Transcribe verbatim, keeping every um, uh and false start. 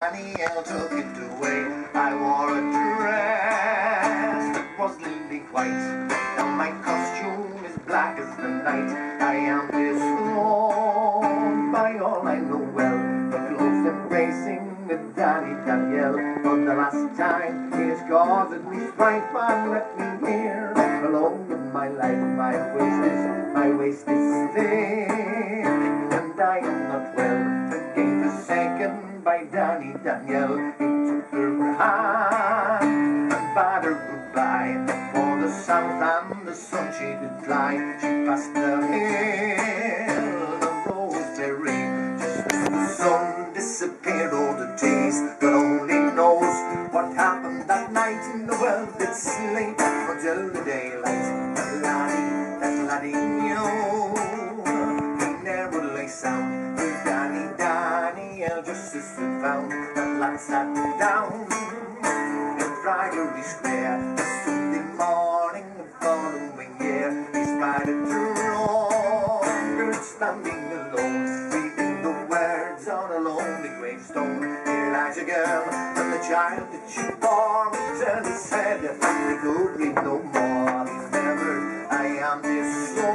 Daniel took it away. I wore a dress that was lily white. Now my costume is black as the night. I am disowned by all I know well. The close embracing with Danny Daniel. For the last time he has caused me strife. But let me hear alone with my life. My waist is, my waist is thin, and I am not well. Again forsaken by Danny Daniel. He took her hand and bade her goodbye. For the south and the sun she did fly. She passed the hill of roseberry. Just as the sun disappeared, all the days, God only knows what happened that night in the well that sleep until the daylight. That laddie, that laddie knew he never lay sound. Danny, Daniel, just as we found that lad sat down in Friary Square. The Sunday morning the following year, he spied a drunkard standing alone, reading the words on a lonely gravestone. Elijah girl and the child that she bore turned his head, he could read no more. He never, I am this soul.